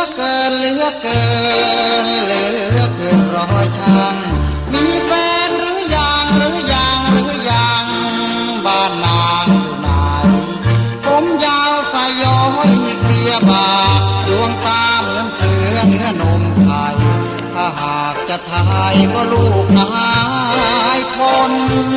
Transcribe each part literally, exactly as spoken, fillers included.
อเกินเหลือเกินเหลือเกินร้อยช่างมีแฟนหรือยังหรือยังหรือยังบ้านนางอยู่ไหนผมยาวสายย้อยเกลียบ่าดวงตาเหมือนเสือเนื้อนมไทยถ้าหากจะทายก็ลูกนายคน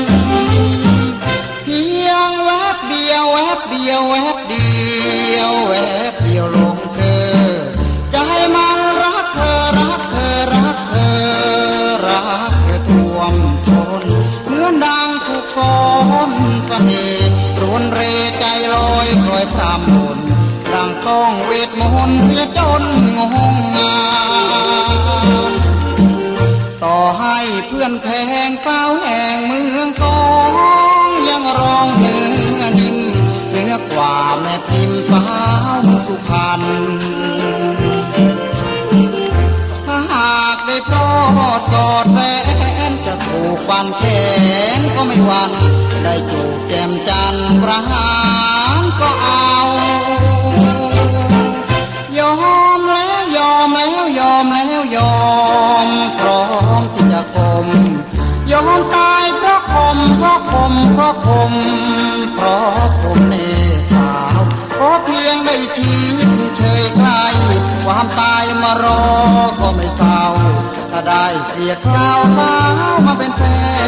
เพียงแวบเดียวแวบเดียวแวบเดียวแวบเดียวลงเธอจะให้มันรักเธอรักเธอรักเธอรักเธอท่วมทนเหมือนดังถูกฟ้อนเสน่ห์รวนเรใจลอยคอยพรำมนดังต้องเวทมนต์เสียจนงงงานต่อให้เพื่อนแพงเฝ้าแห่งเมืองทองยังร้องเนื้อนิ่มเนื้อกว่าแม่พิมพ์สาวเมืองสุพรรณถ้าหากได้พอดกอดแฟนจะถูกฟันแขนก็ไม่หวั่นได้จูบแก้มจันทร์ประหารก็เอายอมแล้วยอมแล้วยอมแล้วยอมพร้อมที่จะคมยอมตายเพราะคมเพราะคมเพราะคมเพราะคมเนชาวเพราะเพียงได้ชี้เฉยใครความตายมารอก็ไม่เศร้าถ้าได้เสียคราวสาวมาเป็นแฟน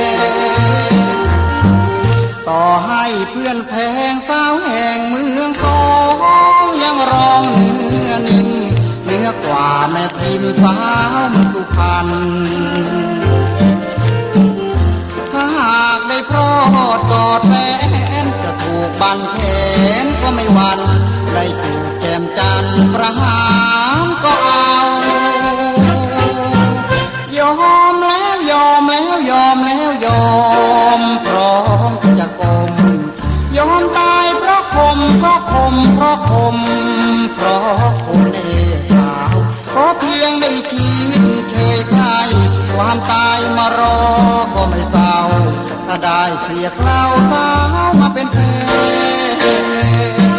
ต่อให้เพื่อนแพงสาวแห่งเมืองทองยังร้องเนื้อนิ่มเนื้อกว่าแม่พิมพ์สาวเมืองสุพรรณถ้าหากได้พอดกอดแฟนจะถูกบันแขนก็ไม่หวั่นได้จูบแก้มจันทร์ประหารก็เอายอมแล้วยอมแล้วยอมแล้วยอมพร้อมจะกลมยอมตายเพราะคมเพราะคมเพราะคมเพราะคมเนชาวเพราะเพียงได้คิดเคยใครความตายมารอก็ไม่เศร้าถ้าได้เสียคราวสาวมาเป็นแฟน